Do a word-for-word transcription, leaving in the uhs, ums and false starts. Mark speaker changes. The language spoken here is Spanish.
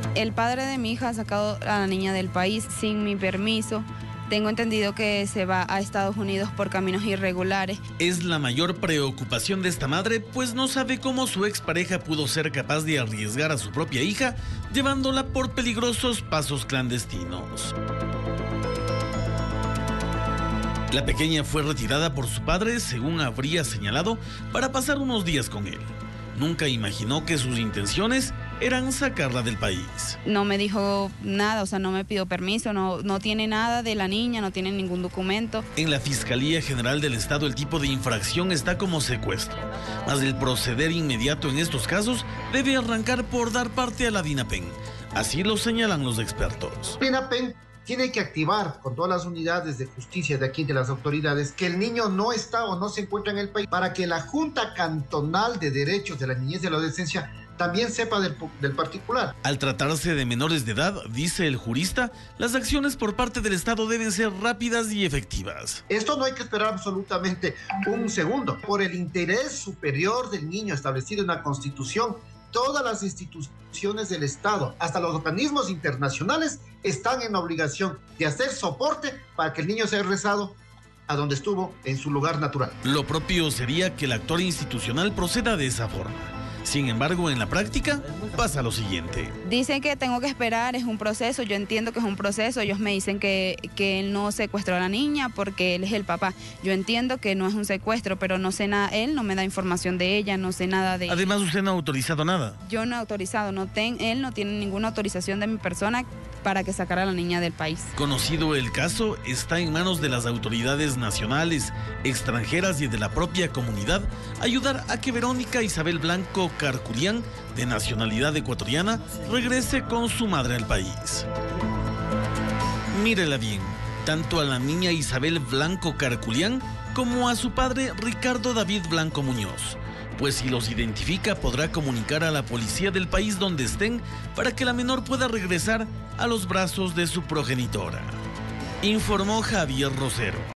Speaker 1: El padre de mi hija ha sacado a la niña del país sin mi permiso. Tengo entendido que se va a Estados Unidos por caminos irregulares.
Speaker 2: Es la mayor preocupación de esta madre, pues no sabe cómo su expareja pudo ser capaz de arriesgar a su propia hija, llevándola por peligrosos pasos clandestinos. La pequeña fue retirada por su padre, según habría señalado, para pasar unos días con él. Nunca imaginó que sus intenciones eran sacarla del país.
Speaker 1: No me dijo nada, o sea, no me pidió permiso, no, no tiene nada de la niña, no tiene ningún documento.
Speaker 2: En la Fiscalía General del Estado el tipo de infracción está como secuestro, mas el proceder inmediato en estos casos debe arrancar por dar parte a la DINAPEN. Así lo señalan los expertos.
Speaker 3: DINAPEN tiene que activar con todas las unidades de justicia de aquí, de las autoridades, que el niño no está o no se encuentra en el país, para que la Junta Cantonal de Derechos de la Niñez y de la Adolescencia también sepa del, del particular.
Speaker 2: Al tratarse de menores de edad, dice el jurista, las acciones por parte del Estado deben ser rápidas y efectivas.
Speaker 3: Esto no hay que esperar absolutamente un segundo. Por el interés superior del niño establecido en la Constitución, todas las instituciones del Estado, hasta los organismos internacionales, están en obligación de hacer soporte para que el niño sea regresado a donde estuvo, en su lugar natural.
Speaker 2: Lo propio sería que el actor institucional proceda de esa forma. Sin embargo, en la práctica pasa lo siguiente.
Speaker 1: Dicen que tengo que esperar, es un proceso, yo entiendo que es un proceso, ellos me dicen que, que él no secuestró a la niña porque él es el papá. Yo entiendo que no es un secuestro, pero no sé nada, él no me da información de ella, no sé nada de ella.
Speaker 2: Además, usted no ha autorizado nada.
Speaker 1: Yo no he autorizado, no ten, él no tiene ninguna autorización de mi persona para que sacara a la niña del país.
Speaker 2: Conocido el caso, está en manos de las autoridades nacionales, extranjeras y de la propia comunidad ayudar a que Verónica Isabel Blanco Carculián, de nacionalidad ecuatoriana, regrese con su madre al país. Mírela bien, tanto a la niña Isabel Blanco Carculián como a su padre Ricardo David Blanco Muñoz. Pues si los identifica podrá comunicar a la policía del país donde estén para que la menor pueda regresar a los brazos de su progenitora. Informó Javier Rosero.